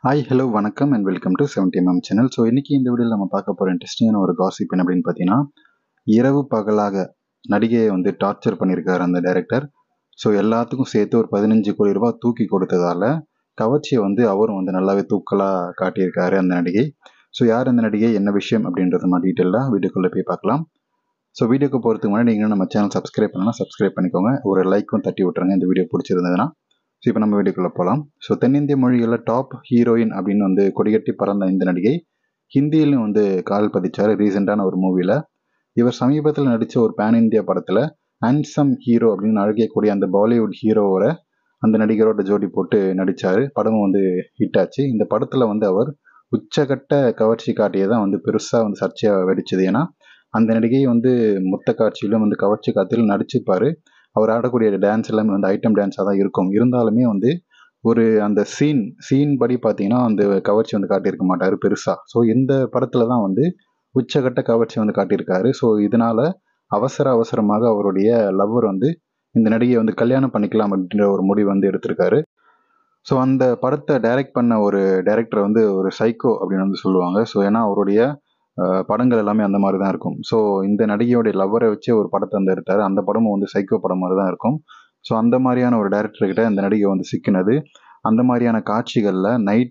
Hi hello வணக்கம் and welcome to 70mm channel. So இன்றைக்கி இந்த வீடியோவில் நம்ம பார்க்க போகிற இன்ட்ரெஸ்டிங்கான ஒரு காசிப் என்ன அப்படின்னு பார்த்தீங்கன்னா, இரவு பகலாக நடிகையை வந்து டார்ச்சர் பண்ணியிருக்காரு அந்த டைரக்டர். ஸோ எல்லாத்துக்கும் சேர்த்து ஒரு 15 கோடி ரூபாய் தூக்கி கொடுத்ததால கவர்ச்சியை வந்து அவரும் வந்து நல்லாவே தூக்கலாக காட்டியிருக்காரு அந்த நடிகை. ஸோ யார் அந்த நடிகை, என்ன விஷயம் அப்படின்றத நம்ம டீட்டெயிலாக வீடியோக்குள்ளே போய் பார்க்கலாம். ஸோ வீடியோக்கு போகிறதுக்கு முன்னாடி நீங்கள் நம்ம சேனல் சப்ஸ்கிரைப் பண்ணலாம், சப்ஸ்கிரைப் பண்ணிக்கோங்க. ஒரு லைக்கும் தட்டி விட்டுருங்க இந்த வீடியோ பிடிச்சிருந்ததுன்னா. ஸோ இப்போ நம்ம வீடியோக்குள்ளே போகலாம். ஸோ தென்னிந்திய மொழிகளில் டாப் ஹீரோயின் அப்படின்னு வந்து கொடிகட்டி பறந்த இந்த நடிகை ஹிந்தியிலும் வந்து கால் பதிச்சார் ரீசெண்டான ஒரு மூவியில். இவர் சமீபத்தில் நடித்த ஒரு பேன் இந்தியா படத்தில் ஹேண்ட்ஸம் ஹீரோ அப்படின்னு அழைக்கக்கூடிய அந்த பாலிவுட் ஹீரோவோட அந்த நடிகரோட ஜோடி போட்டு நடித்தார். படமும் வந்து ஹிட் ஆச்சு. இந்த படத்தில் வந்து அவர் உச்சகட்ட கவர்ச்சி காட்டியே தான் வந்து பெருசாக வந்து சர்ச்சையாக வெடிச்சது. ஏன்னா அந்த நடிகை வந்து மொத்த காட்சியிலும் வந்து கவர்ச்சி காட்சியில் நடிச்சுப்பார். அவர் ஆடக்கூடிய டான்ஸ் எல்லாமே வந்து ஐட்டம் டான்ஸாக தான் இருக்கும். இருந்தாலுமே வந்து ஒரு அந்த சீன் படி பார்த்தீங்கன்னா அந்த கவர்ச்சி வந்து காட்டியிருக்க மாட்டார் பெருசாக. ஸோ இந்த படத்தில் தான் வந்து உச்சகட்ட கவர்ச்சி வந்து காட்டியிருக்காரு. ஸோ இதனால் அவசரமாக அவருடைய லவ்வர் வந்து இந்த நடிகையை வந்து கல்யாணம் பண்ணிக்கலாம் அப்படின்ற ஒரு முடிவு வந்து எடுத்திருக்காரு. ஸோ அந்த படத்தை டைரக்ட் பண்ண ஒரு டைரக்டர் வந்து ஒரு சைக்கோ அப்படின்னு வந்து சொல்லுவாங்க. ஸோ ஏன்னா அவருடைய படங்கள் எல்லாமே அந்த மாதிரி தான் இருக்கும். ஸோ இந்த நடிகையோடைய லவ்வரை வச்சு ஒரு படத்தை வந்து எடுத்தார். அந்த படமும் வந்து சைக்கோ படம் மாதிரி தான் இருக்கும். ஸோ அந்த மாதிரியான ஒரு டைரக்டர்கிட்ட இந்த நடிகை வந்து சிக்கினது. அந்த மாதிரியான காட்சிகளில்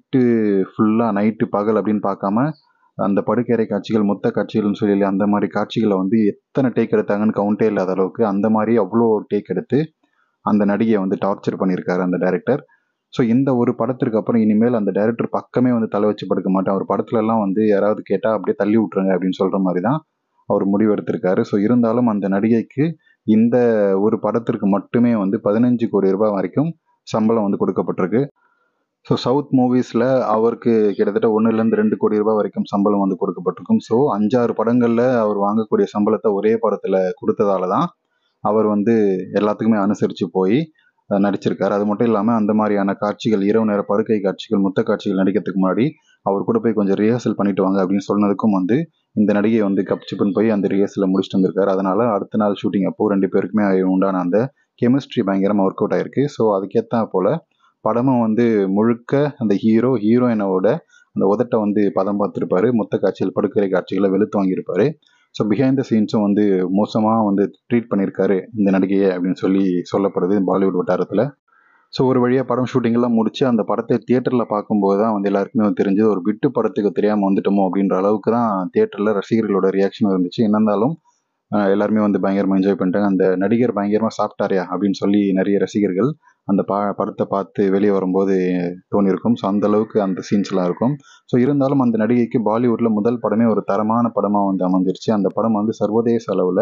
நைட்டு பகல் அப்படின்னு பார்க்காம அந்த படுக்கறை காட்சிகள், மொத்த காட்சிகள்னு சொல்லி அந்த மாதிரி காட்சிகளை வந்து எத்தனை டேக் எடுத்தாங்கன்னு கவுண்டே இல்லாத அளவுக்கு அந்த மாதிரி அவ்வளோ டேக் எடுத்து அந்த நடிகையை வந்து டார்ச்சர் பண்ணியிருக்காரு அந்த டைரக்டர். ஸோ இந்த ஒரு படத்திற்கு அப்புறம் இனிமேல் அந்த டைரக்டர் பக்கமே வந்து தலை வச்சு படுக்க மாட்டேன். அவர் படத்துலலாம் வந்து யாராவது கேட்டால் அப்படியே தள்ளி விட்ருங்க அப்படின்னு சொல்கிற மாதிரி தான் அவர் முடிவு எடுத்திருக்காரு. ஸோ இருந்தாலும் அந்த நடிகைக்கு இந்த ஒரு படத்திற்கு மட்டுமே வந்து 15 கோடி ரூபாய் வரைக்கும் சம்பளம் வந்து கொடுக்கப்பட்டிருக்கு. ஸோ சவுத் மூவிஸில் அவருக்கு கிட்டத்தட்ட 1லேருந்து 2 கோடி ரூபாய் வரைக்கும் சம்பளம் வந்து கொடுக்கப்பட்டிருக்கும். ஸோ 5-6 படங்களில் அவர் வாங்கக்கூடிய சம்பளத்தை ஒரே படத்தில் கொடுத்ததால தான் அவர் வந்து எல்லாத்துக்குமே அனுசரித்து போய் நடிச்சிருக்காரு. அது மட்டும் இல்லாமல் அந்த மாதிரியான காட்சிகள், இரவு நேர படுக்கை காட்சிகள், மொத்த காட்சிகள் நடிக்கிறதுக்கு முன்னாடி அவர் கூட போய் கொஞ்சம் ரிஹர்சல் பண்ணிட்டு வாங்க அப்படின்னு சொன்னதுக்கும் வந்து இந்த நடிகை வந்து கப்சிப்புன்னு போய் அந்த ரிஹர்சலை முடிச்சுட்டு வந்திருக்காரு. அதனால அடுத்த நாள் ஷூட்டிங் அப்போ 2 பேருக்குமே உண்டான அந்த கெமிஸ்ட்ரி பயங்கரமாக ஒர்க் அவுட் ஆயிருக்கு. ஸோ அதுக்கேற்ற போல படமும் வந்து முழுக்க அந்த ஹீரோயினோட அந்த உதட்டை வந்து பதம் பார்த்துருப்பாரு. மொத்த காட்சிகள், படுக்கறை காட்சிகளை வெளுத்து வாங்கியிருப்பாரு. ஸோ பிஹைண்ட் த சீன்ஸும் வந்து மோசமாக வந்து ட்ரீட் பண்ணியிருக்காரு இந்த நடிகையை அப்படின்னு சொல்லப்படுது பாலிவுட் வட்டாரத்தில். ஸோ ஒரு வழியாக படம் ஷூட்டிங்கெல்லாம் முடிச்சு அந்த படத்தை தியேட்டரில் பார்க்கும்போது தான் வந்து எல்லாருக்குமே வந்து தெரிஞ்சது, ஒரு பிட்டு படத்துக்கு தெரியாமல் வந்துட்டோமோ அப்படின்ற அளவுக்கு தான் தியேட்டரில் ரசிகர்களோட ரியாக்ஷன் இருந்துச்சு. என்ன இருந்தாலும் எல்லாருமே வந்து பயங்கரமாக என்ஜாய் பண்ணிட்டாங்க. அந்த நடிகர் பயங்கரமாக சாப்பிட்டாரியா அப்படின்னு சொல்லி நிறைய ரசிகர்கள் அந்த படத்தை பார்த்து வெளியே வரும்போது தோணியிருக்கும். ஸோ அந்த அளவுக்கு அந்த சீன்ஸ்லாம் இருக்கும். ஸோ இருந்தாலும் அந்த நடிகைக்கு பாலிவுட்டில் முதல் படமே ஒரு தரமான படமாக வந்து அமைஞ்சிருச்சு. அந்த படம் வந்து சர்வதேச அளவில்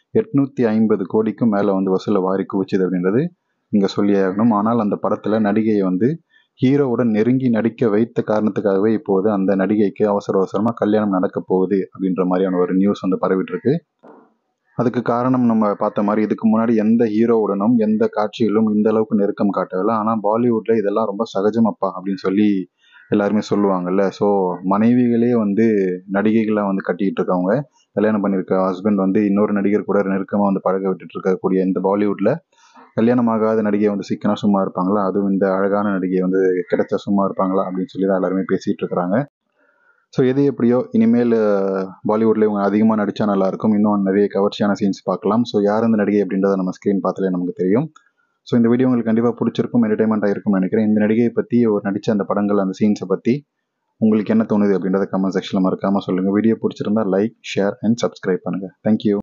850 கோடிக்கும் மேலே வந்து வசூலை வாரி குவிச்சுது அப்படின்றது இங்கே சொல்லியே ஆகணும். ஆனால் அந்த படத்தில் நடிகையை வந்து ஹீரோவுடன் நெருங்கி நடிக்க வைத்த காரணத்துக்காகவே இப்போது அந்த நடிகைக்கு அவசரமாக கல்யாணம் நடக்க போகுது அப்படின்ற மாதிரியான ஒரு நியூஸ் வந்து பரவிட்டு இருக்கு. அதுக்கு காரணம் நம்ம பார்த்த மாதிரி இதுக்கு முன்னாடி எந்த ஹீரோவுடனும் எந்த காட்சிகளும் இந்த அளவுக்கு நெருக்கம் காட்டவில்லை. ஆனால் பாலிவுட்டில் இதெல்லாம் ரொம்ப சகஜமப்பா அப்படின்னு சொல்லி எல்லாருமே சொல்லுவாங்கல்ல. ஸோ மனைவிகளே வந்து நடிகைகளாக வந்து கட்டிக்கிட்டு இருக்கவங்க, கல்யாணம் பண்ணியிருக்க ஹஸ்பண்ட் வந்து இன்னொரு நடிகர் கூட நெருக்கமாக வந்து பழக விட்டுட்டு இருக்கக்கூடிய இந்த பாலிவுட்டில் கல்யாணமாகாத நடிகை வந்து சிக்கனா சும்மா இருப்பாங்களா? அதுவும் இந்த அழகான நடிகை வந்து கிடைச்சா சும்மா இருப்பாங்களா அப்படின்னு சொல்லி தான் எல்லாருமே பேசிகிட்டு இருக்கிறாங்க. ஸோ எது எப்படியோ இனிமேல் பாலிவுட்டில் இவங்க அதிகமாக நடித்தா நல்லாயிருக்கும். இன்னும் நிறைய கவர்ச்சியான சீன்ஸ் பார்க்கலாம். ஸோ யார் இந்த நடிகை அப்படின்றத நம்ம ஸ்க்ரீன் பார்த்தாலே நமக்கு தெரியும். ஸோ இந்த வீடியோ உங்களுக்கு கண்டிப்பாக பிடிச்சிருக்கும், என்டர்டைன்மெண்ட்டாக இருக்கும்னு நினைக்கிறேன். இந்த நடிகையை பற்றி ஒரு நடித்த அந்த படங்கள், அந்த சீன்ஸை பற்றி உங்களுக்கு என்ன தோணுது அப்படின்றத கமெண்ட் செக்ஷனில் மறக்காமல் சொல்லுங்கள். வீடியோ பிடிச்சிருந்தா லைக், ஷேர் அண்ட் சப்ஸ்கிரைப் பண்ணுங்கள். தேங்க்யூ.